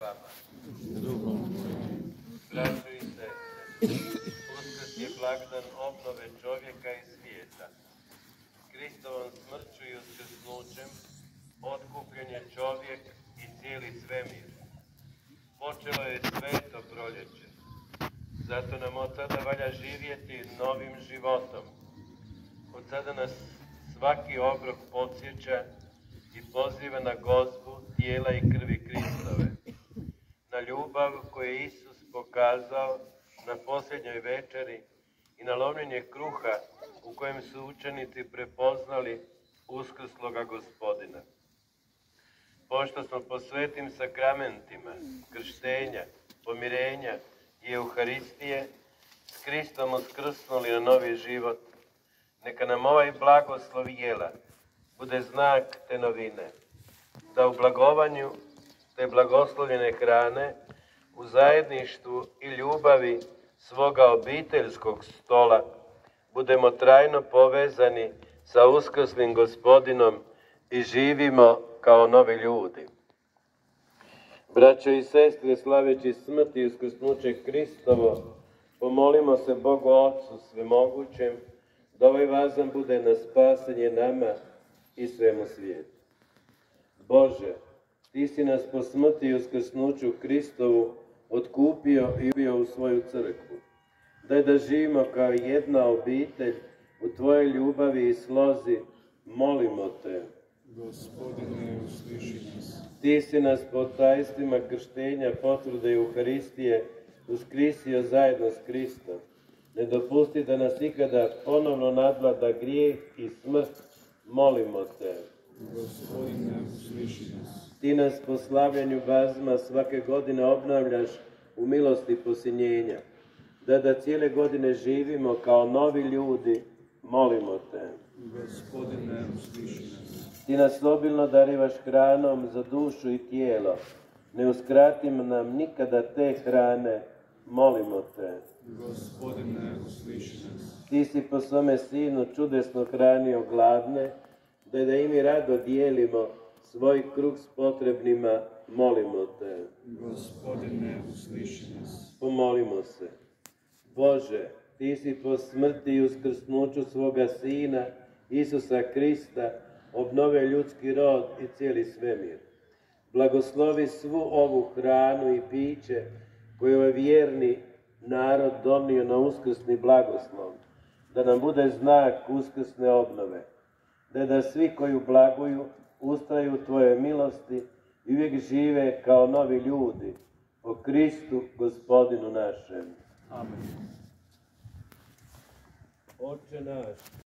vama. Braćo i sestre, Uskrs je blagdan obnove čovjeka i svijeta. Hristovom smrću i uskrsnućem otkupljen je čovjek i cijeli svemir. Počelo je sveto proljeće. Zato nam od sada valja živjeti novim životom. Od sada nas svaki obrok podsjeća i poziva na gozbu tijela i krvi Kristove, na ljubav koju je Isus pokazao na posljednjoj večeri i na lomljenje kruha u kojem su učenici prepoznali uskrsloga Gospodina. Pošto smo po svetim sakramentima, krštenja, pomirenja i Euharistije s Kristom uskrsnuli na novi život, neka nam ovaj blagoslov jela bude znak te novine, da u blagovanju te blagoslovljene hrane, u zajedništvu i ljubavi svoga obiteljskog stola, budemo trajno povezani sa uskrslim Gospodinom i živimo kao novi ljudi. Braćo i sestre, slaveći smrt i uskrsnuće Hristovo, pomolimo se Bogu Otcu Svemogućem, da ovaj vazan bude na spasenje nama i svemu svijetu. Bože, Ti si nas po smrti i uskrsnuću Hristovu otkupio i uveo u svoju crkvu. Daj da živimo kao jedna obitelj u Tvojoj ljubavi i slozi, molimo Te. Gospodine, usliši nas. Ti si nas po tajstvima krštenja, potvrde i Euharistije uskrisio zajedno s Kristom. Ne dopusti da nas ikada ponovno nadvlada grijeh i smrt, molimo Te. Gospodine, usliši nas. Ti nas po slavljenju bazma svake godine obnavljaš u milosti posinjenja. Da cijele godine živimo kao novi ljudi, molimo Te. Gospodine, usliši nas. Ti nas obilno darivaš hranom za dušu i tijelo. Ne uskrati nam nikada te hrane, molimo Te. Gospodine, usliši nas. Ti si po svome Sinu čudesno hranio gladne, da i mi rado dijelimo svoj kruh s potrebnima, molimo Te. Gospodine, usliši nas. Pomolimo se. Bože, Ti si po smrti i uskrsnuću svoga Sina, Isusa Krista, obnove ljudski rod i cijeli svemir. Blagoslovi svu ovu hranu i piće koju je vjerni narod donio na uskrsni blagoslov, da nam bude znak uskrsne obnove, da svi koji blaguju ustraju u Tvoje milosti i uvijek žive kao novi ljudi, po Kristu Gospodinu našem. Amen. Oče naš,